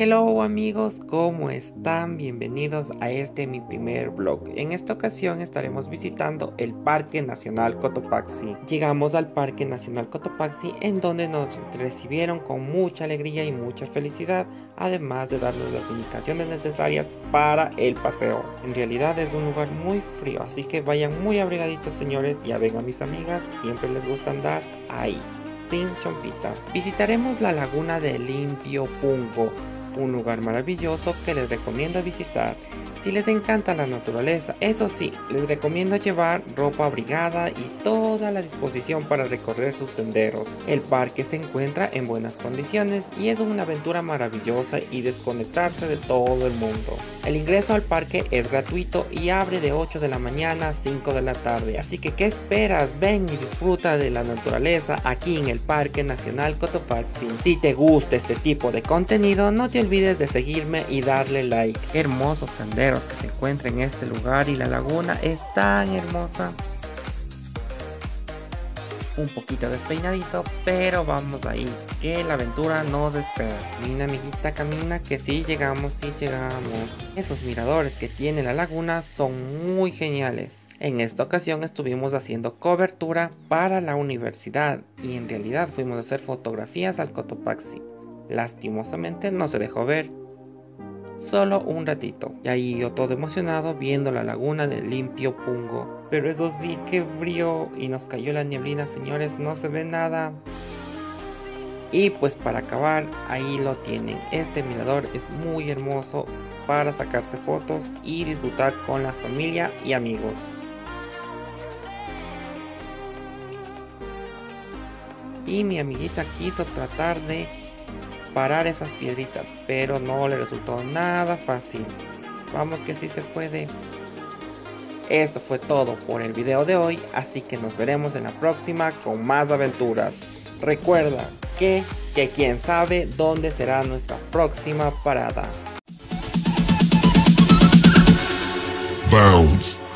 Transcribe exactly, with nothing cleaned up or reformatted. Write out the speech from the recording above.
Hello amigos, ¿cómo están? Bienvenidos a este mi primer vlog. En esta ocasión estaremos visitando el Parque Nacional Cotopaxi. Llegamos al Parque Nacional Cotopaxi, en donde nos recibieron con mucha alegría y mucha felicidad, además de darnos las indicaciones necesarias para el paseo. En realidad es un lugar muy frío, así que vayan muy abrigaditos señores. Ya ven a mis amigas, siempre les gusta andar ahí sin chompita. Visitaremos la laguna de Limpio Pungo, un lugar maravilloso que les recomiendo visitar si les encanta la naturaleza. Eso sí, les recomiendo llevar ropa abrigada y toda la disposición para recorrer sus senderos. El parque se encuentra en buenas condiciones y es una aventura maravillosa y desconectarse de todo el mundo. El ingreso al parque es gratuito y abre de ocho de la mañana a cinco de la tarde, así que ¿qué esperas? Ven y disfruta de la naturaleza aquí en el Parque Nacional Cotopaxi. Si te gusta este tipo de contenido, no te olvides de seguirme y darle like. Qué hermosos senderos que se encuentran en este lugar y la laguna es tan hermosa. Un poquito despeinadito, pero vamos ahí, que la aventura nos espera. Camina amiguita, camina, que sí llegamos, sí llegamos. Esos miradores que tiene la laguna son muy geniales. En esta ocasión estuvimos haciendo cobertura para la universidad y en realidad fuimos a hacer fotografías al Cotopaxi. Lastimosamente no se dejó ver, solo un ratito, y ahí yo todo emocionado viendo la laguna de Limpio Pungo. Pero eso sí, que frío, y nos cayó la nieblina señores, no se ve nada. Y pues para acabar, ahí lo tienen. Este mirador es muy hermoso para sacarse fotos y disfrutar con la familia y amigos. Y mi amiguita quiso tratar de parar esas piedritas, pero no le resultó nada fácil. Vamos que sí se puede. Esto fue todo por el video de hoy, así que nos veremos en la próxima con más aventuras. Recuerda que, que quién sabe dónde será nuestra próxima parada. Bounce.